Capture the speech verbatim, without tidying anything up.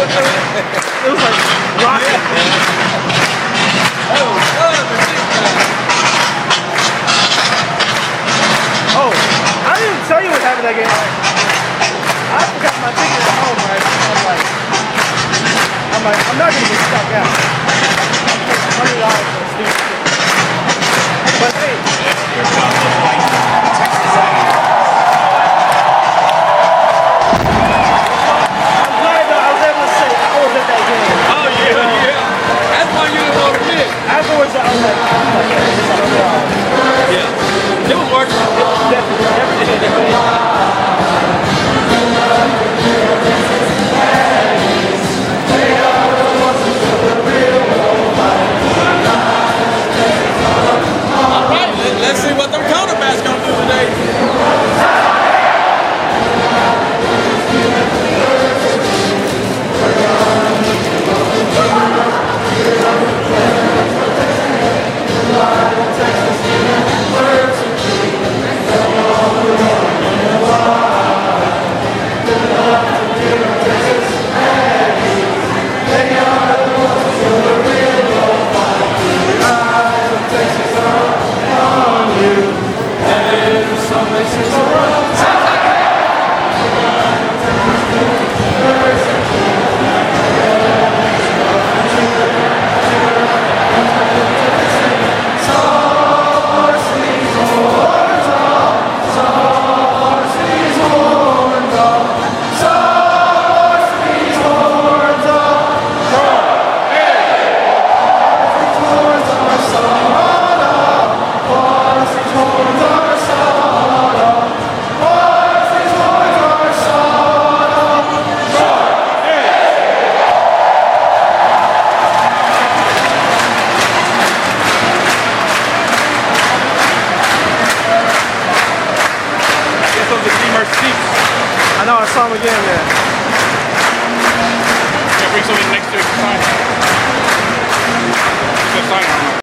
it, it was like rocking. Oh, Oh, I didn't even tell you what happened that game. I forgot my ticket at home, right? I'm like, I'm like, I'm not gonna get stuck out. I'm paying one hundred dollars for a stupid ticket. But hey, I'm glad that I was able to say I was at that game. oh yeah, yeah. That's why you didn't want to miss. Afterwards, I was like, I'm like, yeah, this is one hundred dollars. Yeah. It was worth it. Definitely, everything. All right, let, let's see what them counterbacks gonna do today. I know, I saw him again, man. Yeah, bring something next to it to sign. He's gonna sign it.